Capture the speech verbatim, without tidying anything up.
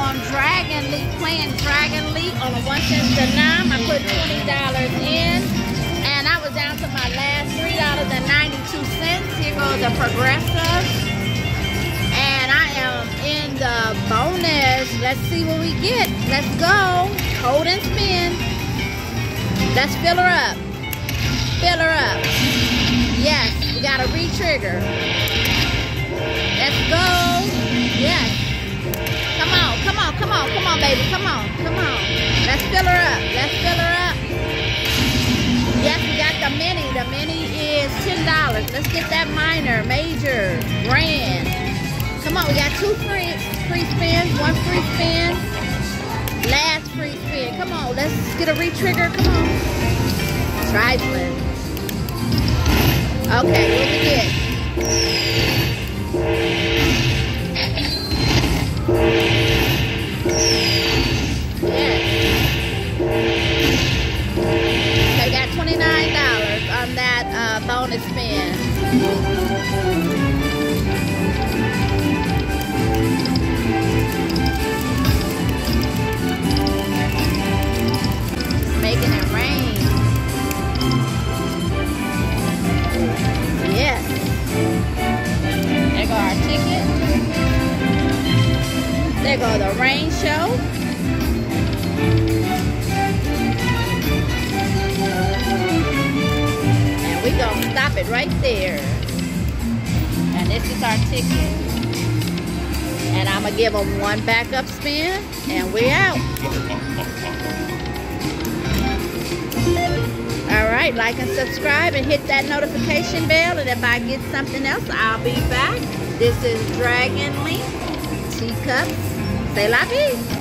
on Dragon Leap, playing Dragon Leap on a one cent to nine. I put twenty dollars in, and I was down to my last three dollars and ninety-two cents. Here goes the Progressive, and I am in the bonus. Let's see what we get. Let's go. Hold and spin. Let's fill her up. Fill her up. Yes, we got a re-trigger. Let's go. Yes. Come on, come on, come on, come on, baby. Come on, come on. Let's fill her up. Let's fill her up. Yes, we got the mini. The mini is ten dollars. Let's get that minor, major, grand. Come on, we got two free free spins, one free spin. Last free spin. Come on, let's get a re-trigger. Come on. Trifling. Okay, what we get? Yes. Okay, got twenty-nine dollars on that uh, bonus spin. Making it rain. Yes. There go our ticket. There go the rain show. And we gonna stop it right there. And this is our ticket. And I'm gonna give them one backup spin, and we're out. Alright, like and subscribe and hit that notification bell, and if I get something else, I'll be back. This is Dragon Leap Teacups. Say la vie.